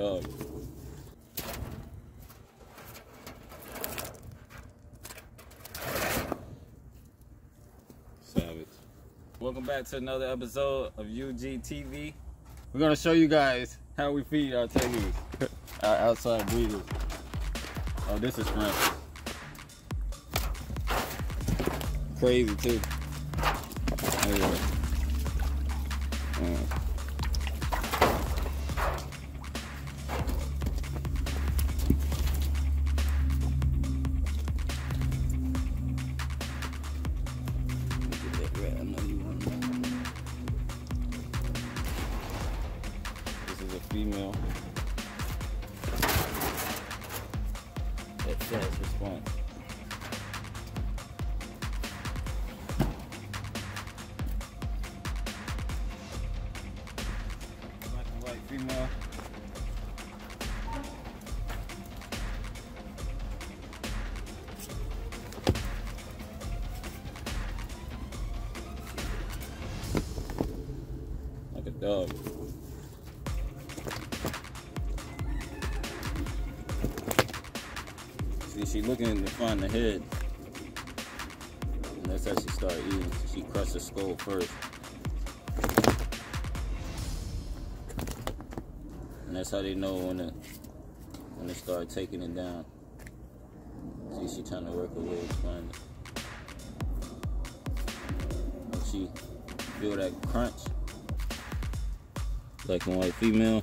dog. Savage. Welcome back to another episode of UGTV. We're gonna show you guys how we feed our Tegus, our outside breeders. Oh, this is French. Crazy too. Anyway. This is a female. That fast response. Black and white female. Like a dog. See, she looking to find the head. And that's how she start eating. She crushed the skull first. And that's how they know when they start taking it down. See, she trying to work her way to find it. When she feel that crunch, black and white female.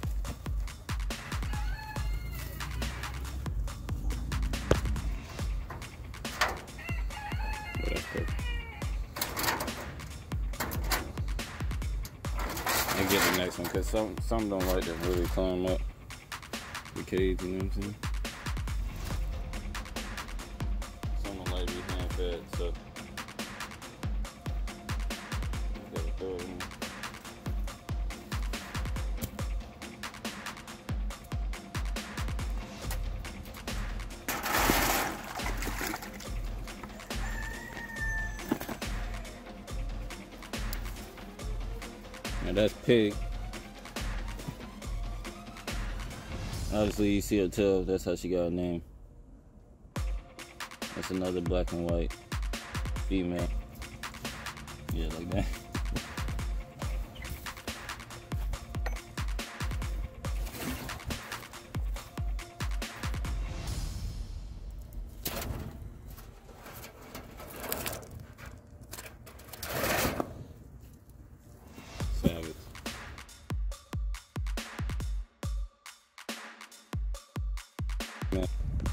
I get the next one because some don't like to really climb up the cage, you know what I'm saying? Some don't like to be hand fed, so you gotta throw it in. Now that's Pig. Obviously you see her tail, that's how she got her name. That's another black and white female. Yeah, like that. Savage. Yeah.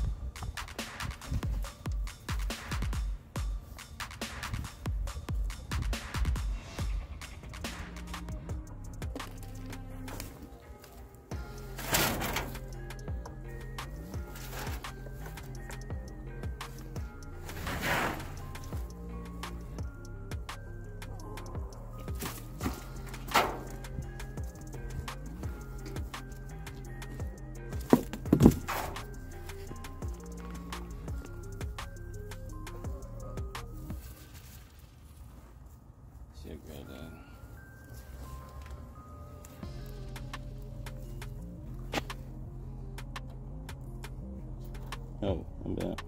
Shit, girl, done. Oh, I'm bad.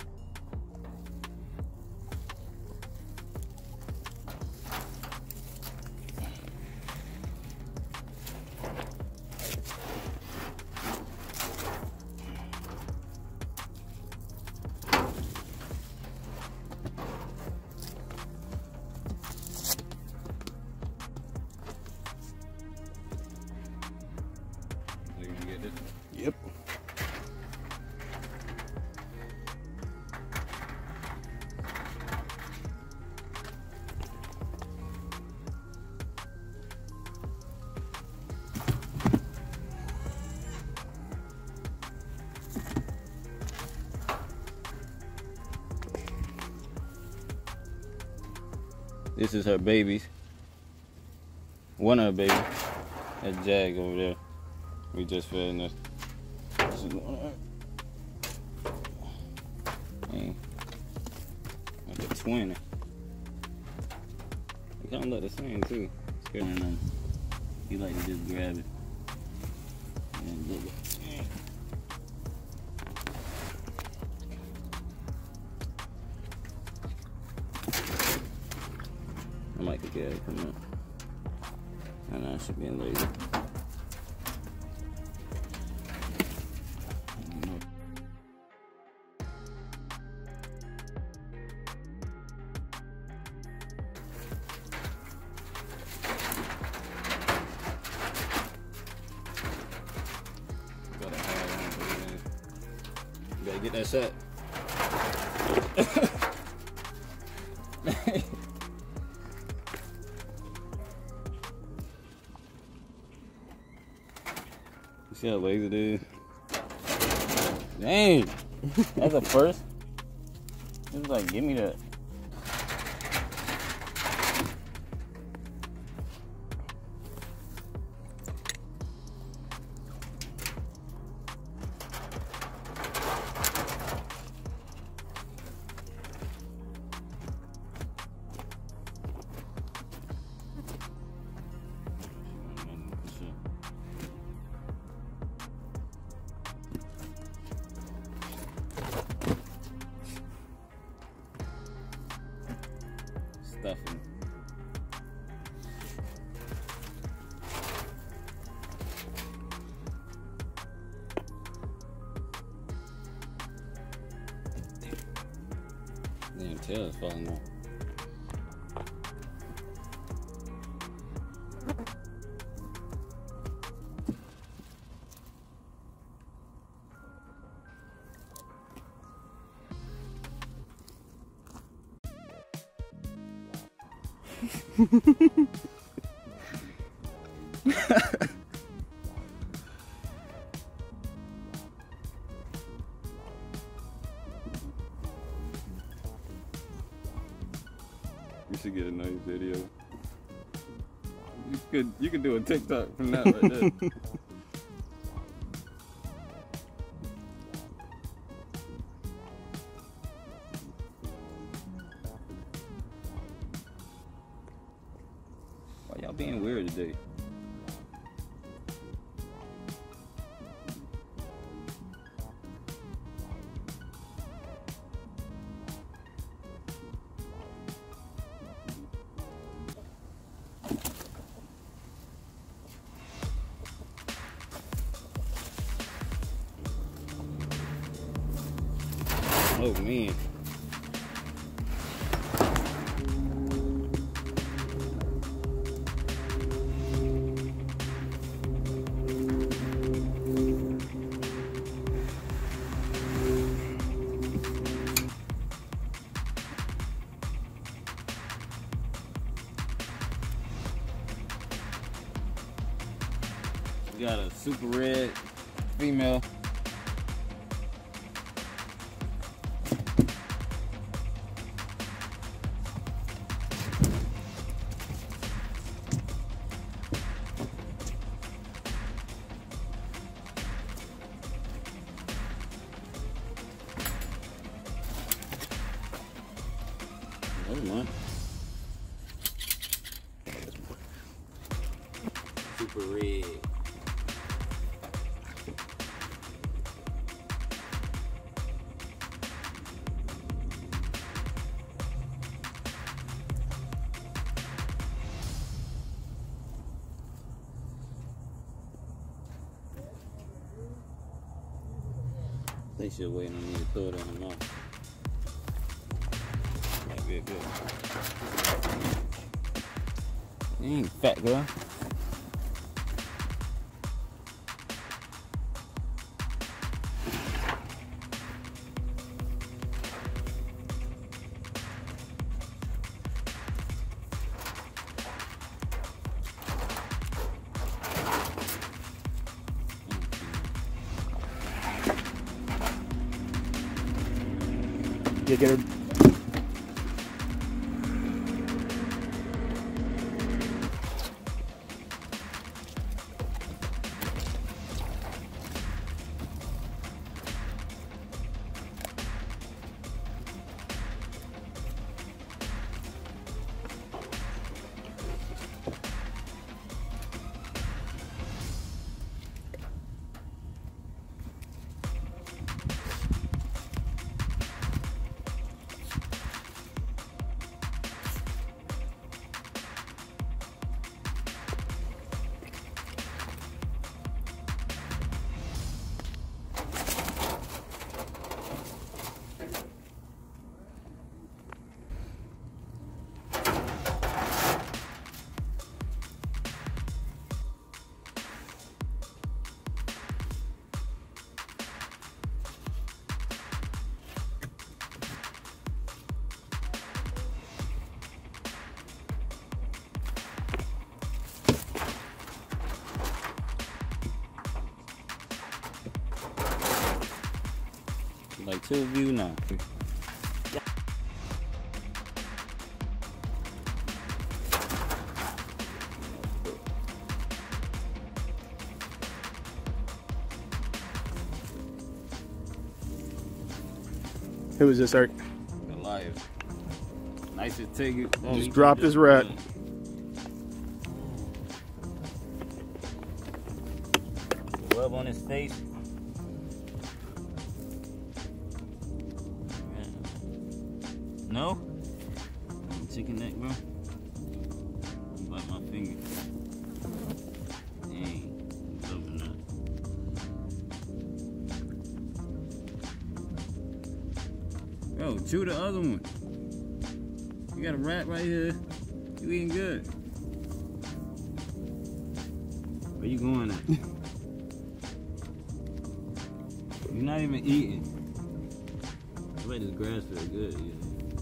You gonna get it? Yep. This is her babies. One of her babies. That Jag over there. We just fed this. She's going on. Hey. Like a twin. They kind of look the same too. Scaring them. He like to just grab it and nigga. I might get it from that. I know I should be in lazy. You gotta get that shot. You see how lazy it is? Dang! That's a first. It was like, give me that. Stuffing. Damn, tail is falling off. We should get a nice video. You could do a TikTok from that right there. Why y'all being weird today? Oh man. We got a super red female. Never mind. Super red. They should wait on me to throw it on them off. Might be a good one. You ain't fat, girl. Get her. Like 2 of you now. Who was this, Eric? Goliath. Nice as Tegu. Oh, Just dropped his rat. Rub on his face. No? Chicken neck, bro. Bite my finger. Dang. Loving that. Bro, chew the other one. You got a rat right here. You eating good. Where you going at? You're not even eating. I bet this grass feels good. Yeah.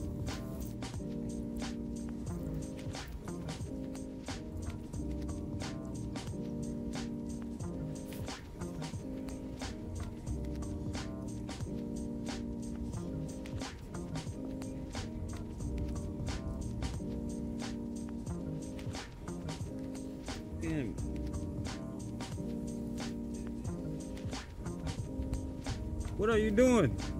Damn. What are you doing?